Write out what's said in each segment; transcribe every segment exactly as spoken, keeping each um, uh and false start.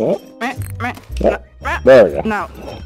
Oh. Meh, meh. Yeah. No. There we go. No.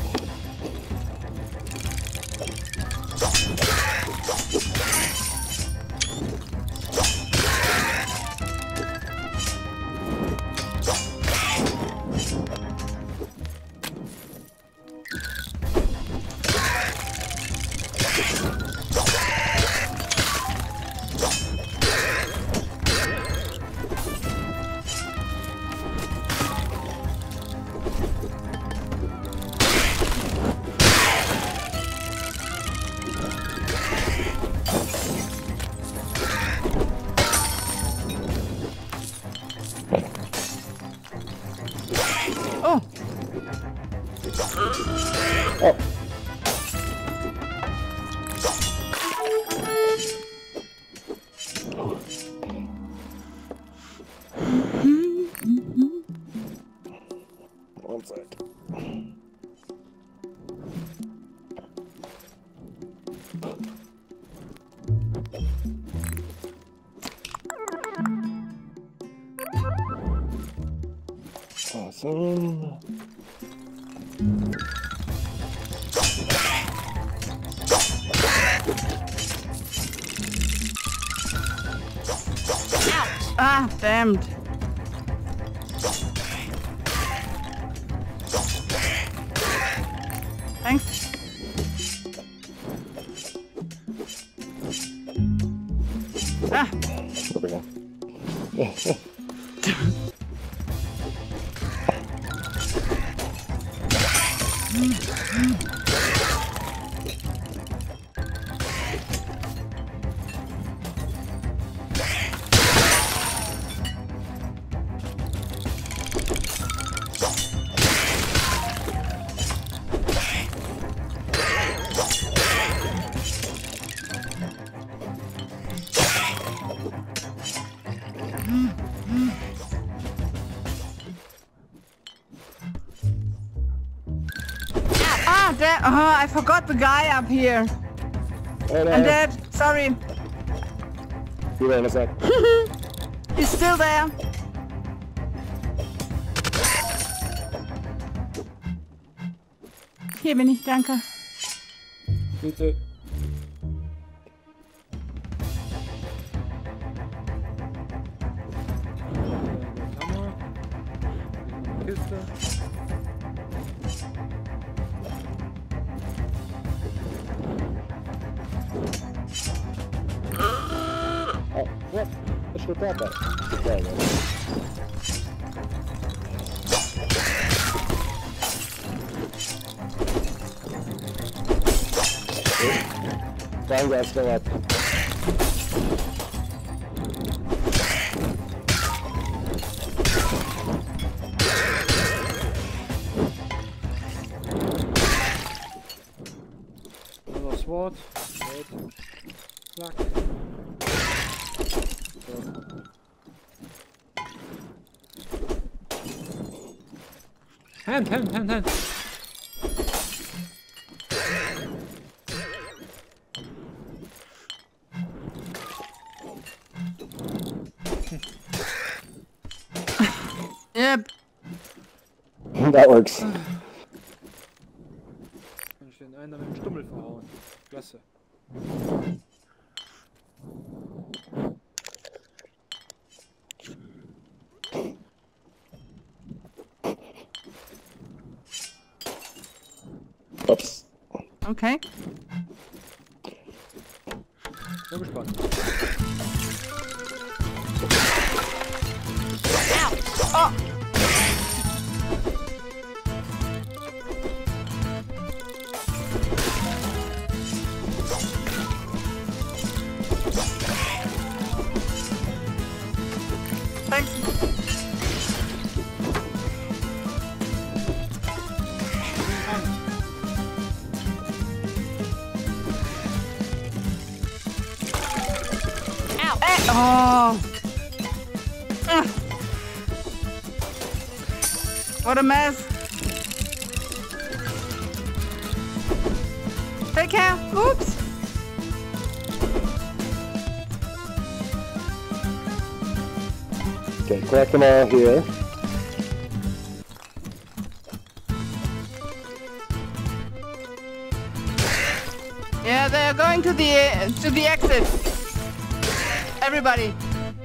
Oh. Oh. One sec. Awesome. Ah, damned. Thanks. Ah. There we go. Ah, damn. Oh, I forgot the guy up here. Hey, I'm dead. Sorry. Be there in a sec. He's still there. Hier bin ich, danke. Bitte. Kiste. Oh, what? I should have brought that. There we go. Brown guy's still up. Another sword. Red. Black. Hand, hand, hand, hand. Yep. That works. Kann ich den einen mit dem Stummel verhauen. Klasse. Oops. Okay. Bin gespannt. Oh. Thanks. Ow. Eh. Oh. Ugh. What a mess. Take care. Oops. Okay, collect them all here. Yeah, they're going to the uh, to the exit. Everybody.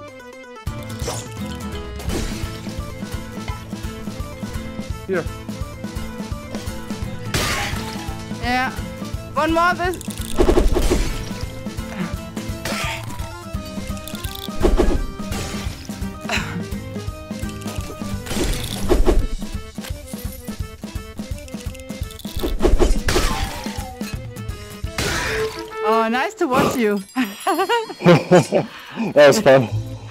Here. Yeah. One more this. Oh, nice to watch you. That was fun.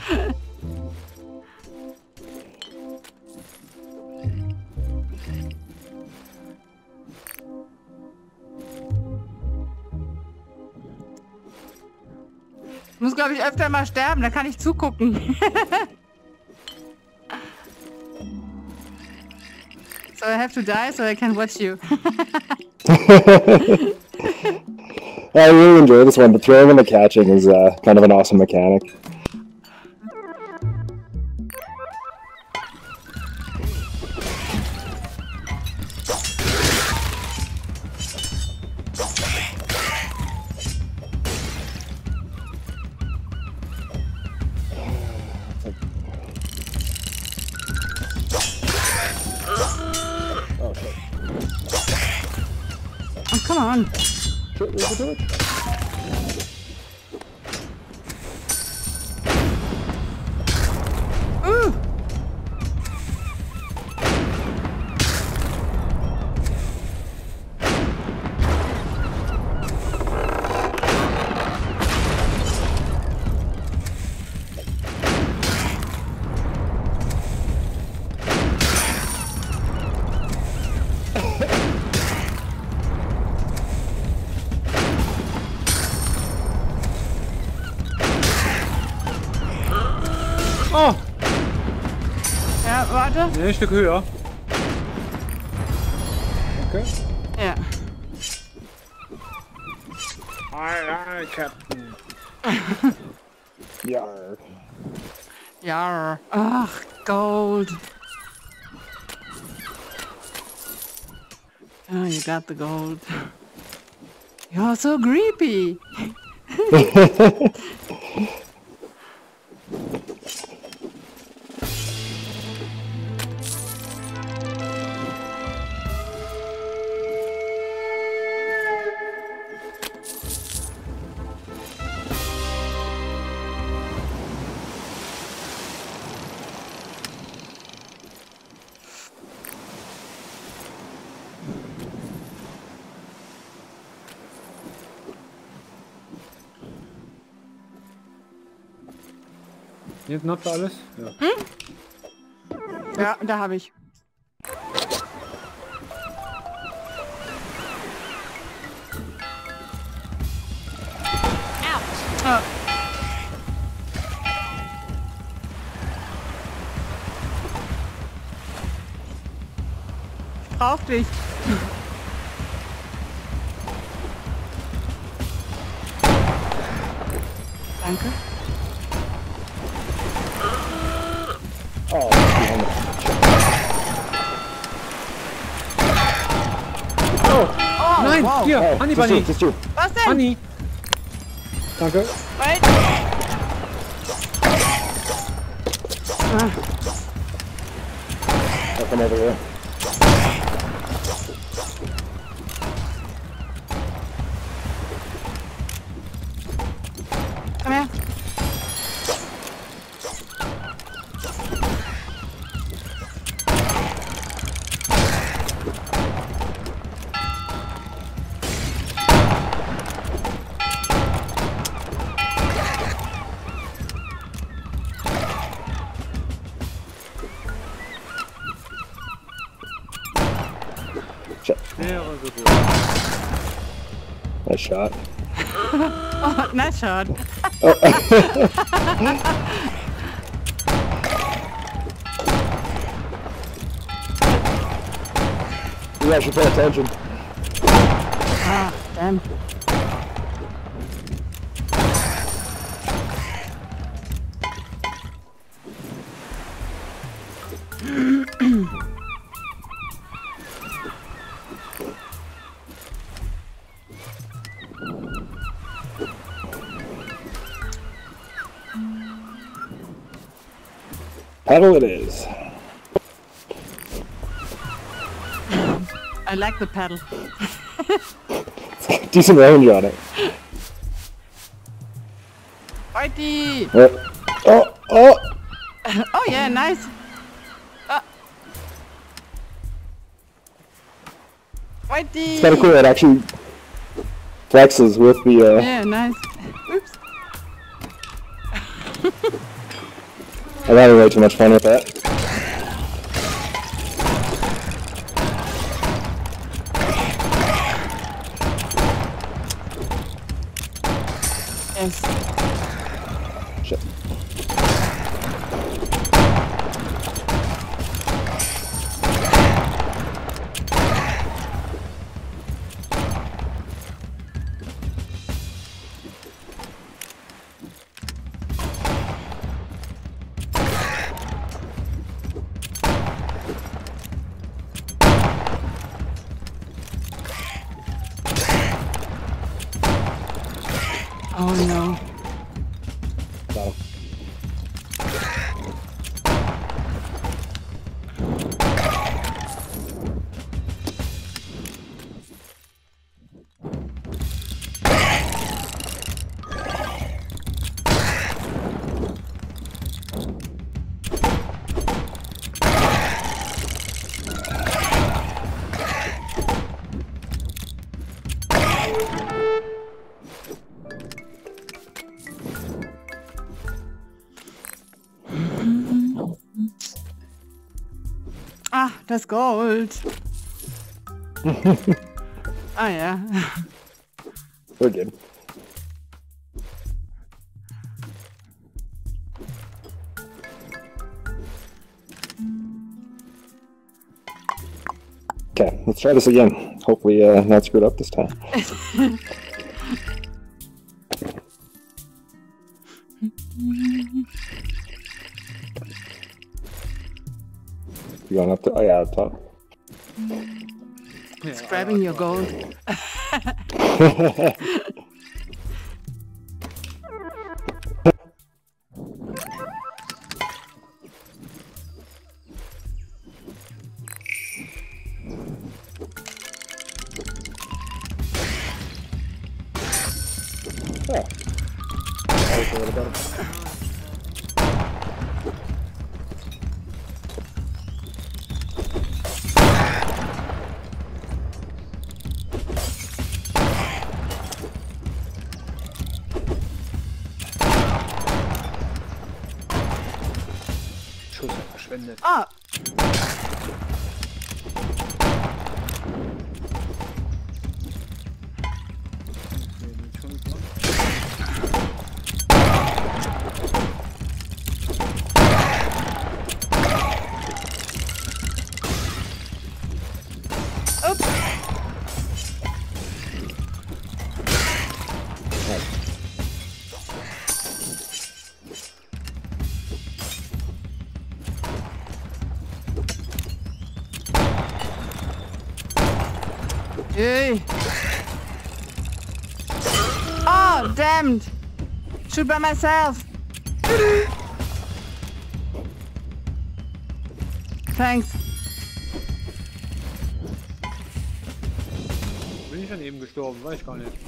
Ich muss, glaube ich, öfter mal sterben, da kann ich zugucken. So I have to die so I can watch you. I really enjoy this one. The throwing and the catching is uh, kind of an awesome mechanic. Oh shit. Oh, come on. Shit, where's the torch? Ooh. Oh! Ja, warte. Nee, ein Stück höher. Okay. Ja. Aye, aye, Captain. Yarr. Ja. Ach, gold. Oh, you got the gold. You're so creepy. Jetzt habt ihr alles? Ja. Hm? Ja, da habe ich. Oh. Ich brauch dich. Danke. Oh, Oh, Nein, wow. hier, oh, Honey just Bunny. you, just you. Was denn? Honey. Danke. Wait. Ah. I'll come over here. Komm her. Schwere Geburt. Nice shot. Oh, nice shot. You guys should pay attention. Ah, damn. Paddle it is. I like the paddle. Decent range on it. Fighty! Oh, oh, oh! Oh yeah, nice. Uh. Fighty! It's kind of cool. It actually flexes with the. Uh, Yeah, nice. Oops. I'm having way too much fun with that. Yes. Shit. Oh no. Got him. Ah, das Gold. Ah ja. We're good. Okay, let's try this again. Hopefully, uh, not screwed up this time. You going up to? Oh yeah, up top. It's grabbing your gold. Oh. That was a little better. Schuss verschwendet. Ah. Oops. Yay. Oh, damned. Shoot by myself. Thanks. Bin ich dann eben gestorben? Weiß ich gar nicht.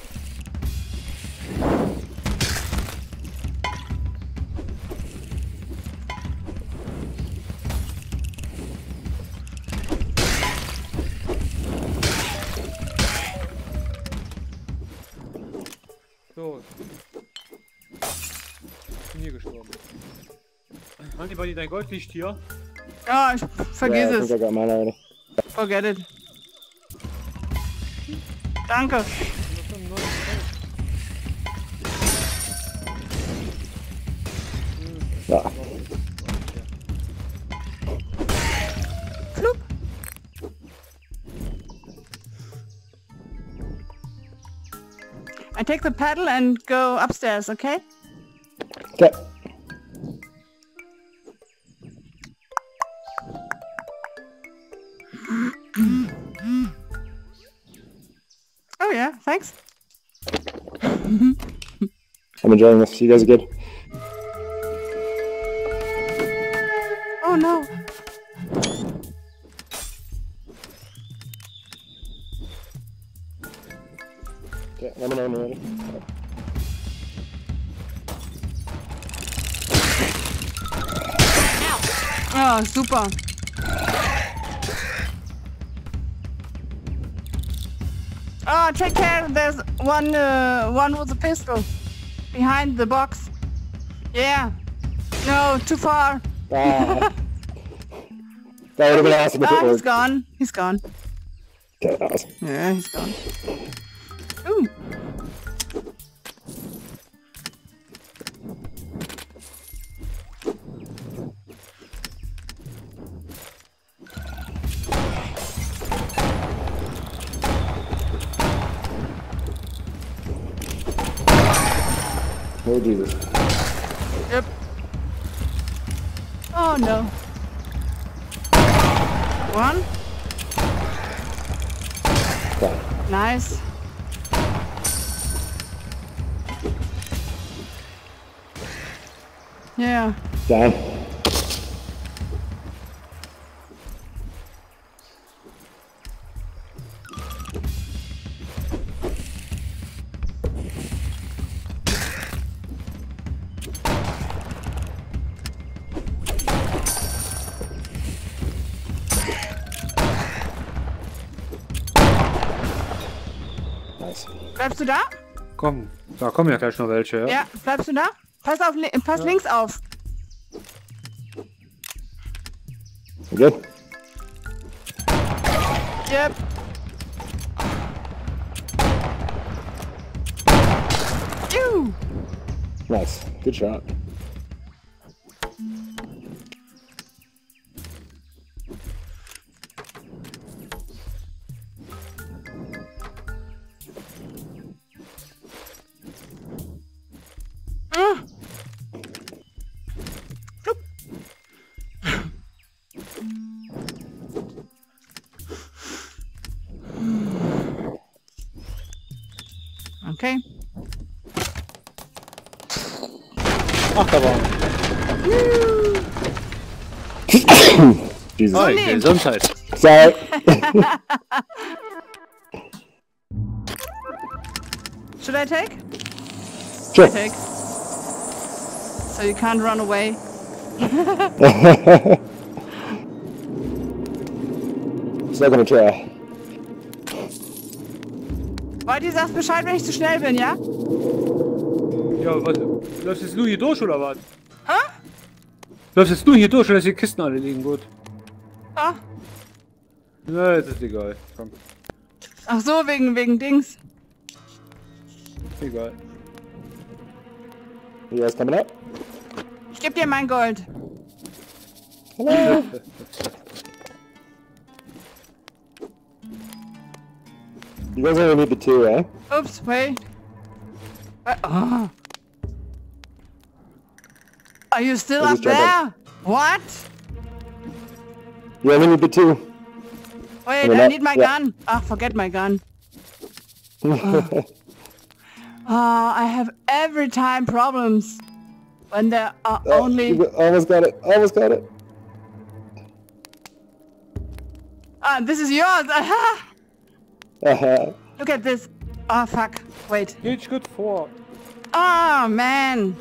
So. Ich bin hier gestorben. Handy, bei dir dein Gold liegt hier? Oh, ich vergiss Yeah, I es. think I got mine already. Forget it. Danke. Ah. Flup. I take the paddle and go upstairs, okay? Okay. Oh yeah, thanks. I'm enjoying this. You guys are good. Oh no. Okay, let me know when you're ready. Oh, super. Oh, take care. There's one, uh, one with a pistol behind the box. Yeah. No, too far. Ah. That would have been awesome if it Oh, he's worked. gone. He's gone. Okay, awesome. Yeah, he's gone. Ooh. Oh, Jesus. Yep. Oh no. One. Okay. Nice. Yeah. Down. Nice. Bleibst du da? Komm, da kommen ja gleich noch welche, ja? Ja, bleibst du da? Pass auf, li pass Ja. links auf. You good? Yep. Ew. Nice. Good shot. Mm. Flup. Okay. Ach, da war. Jesus. Hi, nee. Gesundheit. Sorry. Should I take? Sure. Take. So you can't run away. Still gonna try. Leute, ihr sagt Bescheid, wenn ich zu schnell bin, ja? Ja, was? Läufst jetzt du hier durch oder was? Hä? Läufst jetzt du hier durch oder dass die Kisten alle liegen gut? Ah. Na, das ist egal. Komm, Ach so, wegen, wegen Dings. egal. You guys coming up? Ich geb dir mein Gold. Hello. You guys only need the two, eh? Oops, wait. Uh, oh. Are you still I up just jumped there? What? You only need the two. Wait, We're I not- need my yeah. gun. Ah, forget my gun. Oh, I have every time problems when there are Oh, only. you almost got it. Almost got it. Ah, this is yours. Aha! Uh-huh. Look at this. Ah, fuck. Wait. Geht gut vor. Oh, man.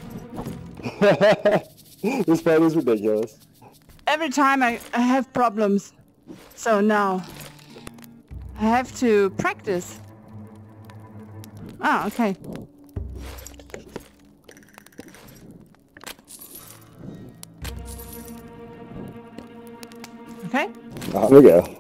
This fight is ridiculous. Every time I, I have problems. So now I have to practice. Ah, okay. Okay. On we go.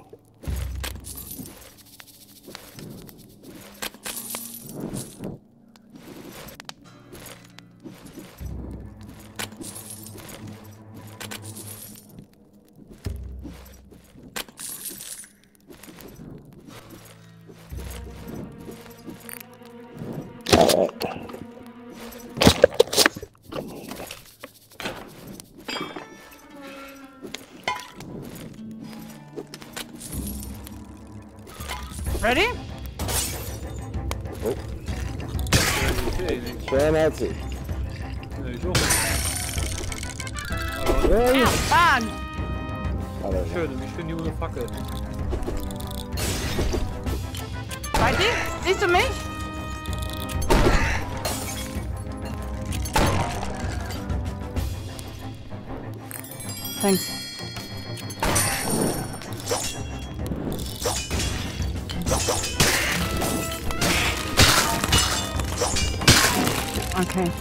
Alright. Ready? Oh, Okay, nicht. try not to. Nee, ich auch. Where are you? Ah, Aber Schön, wie schön die ohne Fackel. Bei dir? Siehst du mich? Thanks. Okay.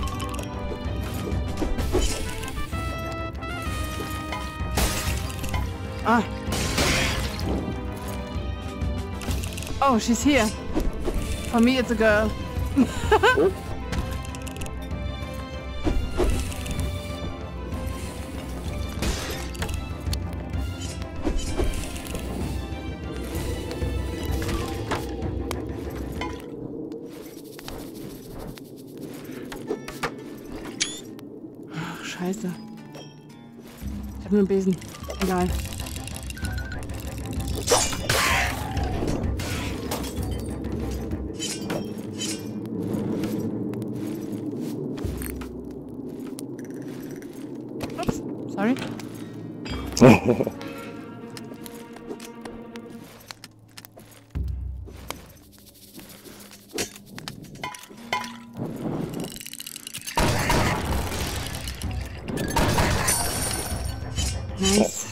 Ah. Oh, she's here. For me, it's a girl. oh. Ach, scheiße. Ich hab nur einen Besen. Egal. Ups, sorry. Nice.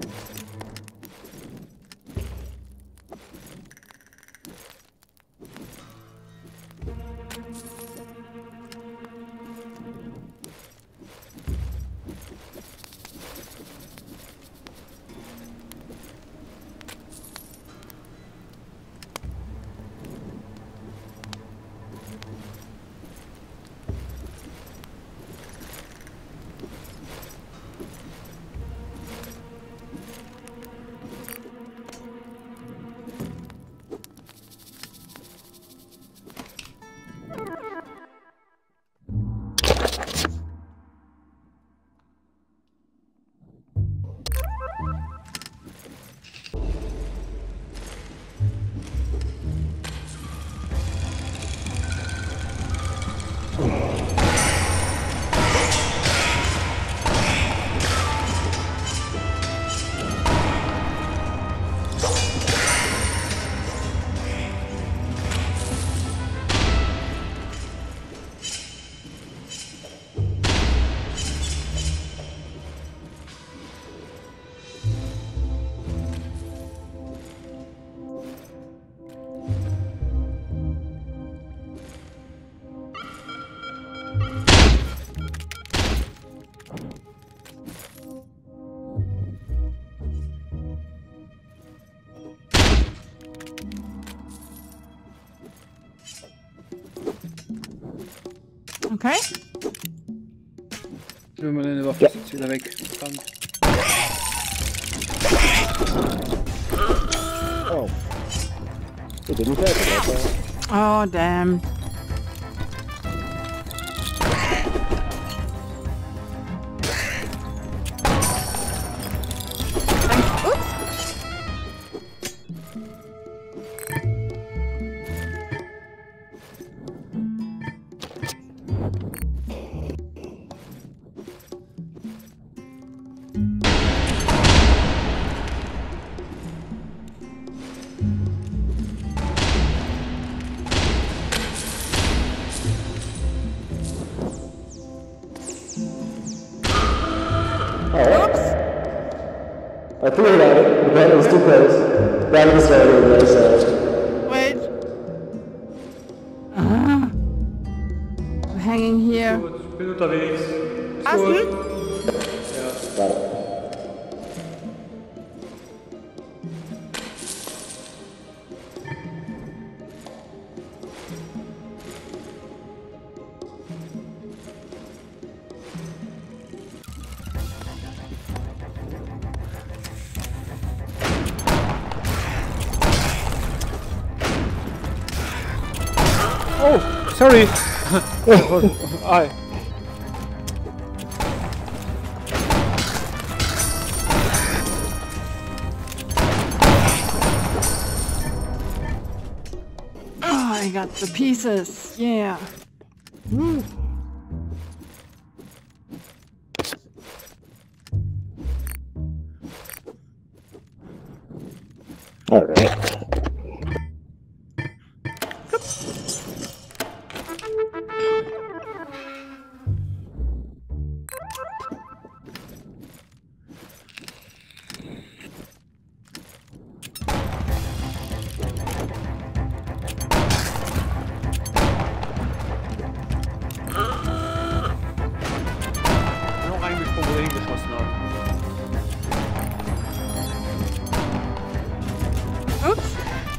Okay. Ich will mal deine Waffe Ja. jetzt wieder weg. Verdammt. Oh. It didn't catch it, okay. Oh, damn. I threw it at it, but it was too close. That was started on the other side. Wait. Ah. I'm hanging here. Gut, ich bin unterwegs. Ist Hast gut. du? Got it. Oh, sorry. Aye. Oh, I got the pieces. Yeah. Woo. All right. Noch reingesprungen, wo er hingeschossen hat. Ups.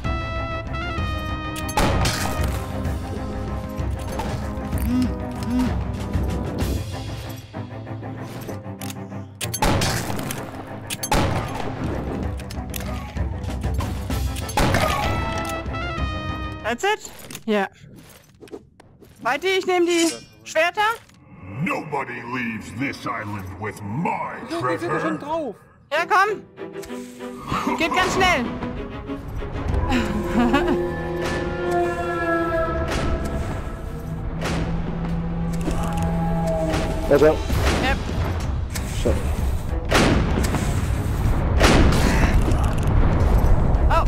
That's it? Ja. Weiter, ich nehme die Schwerter. Nobody leaves this island with my So, wir sind doch schon treasure. drauf. Ja, komm. Geht ganz schnell. Watch out. Yep. Shit. Oh.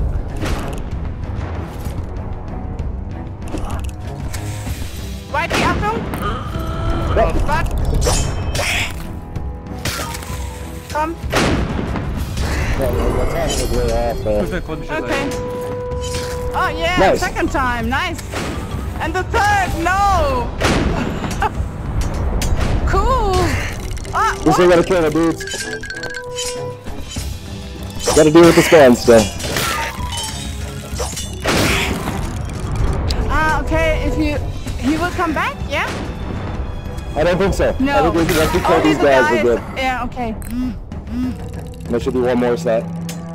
Weiter, Achtung. Oh. Wart. Komm. Yeah, the time was way off So there. schnell konnte ich das Okay. eigentlich. Oh yeah, Nice. second time, nice. And the third, no. Cool. Oh, We still what? gotta kill the dudes. Gotta deal with the spawn still. Ah, okay. If you, he will come back, yeah? I don't think so. No. I think we, once we kill Only these the guys, guys. we're good. Yeah, okay. There should be one more set.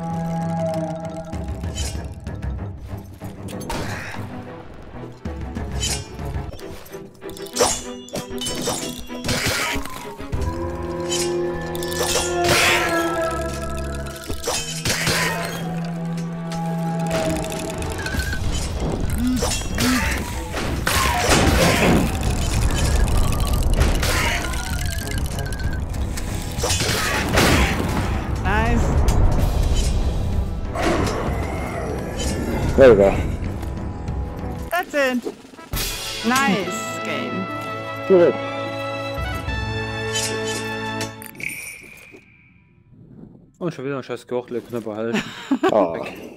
Nice. There we go. That's it. Nice game. Good. Und schon wieder ein scheiß Gürtel, können wir behalten. Oh.